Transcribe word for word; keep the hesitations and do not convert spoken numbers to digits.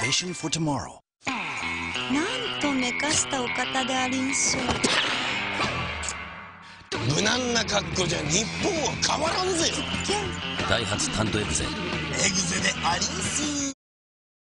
Motivation for tomorrow. なんとめかしたお方でありんしょう。 無難な格好じゃ日本は変わらんぜよ。 ダイハツタントエグゼ。 エグゼでありんす。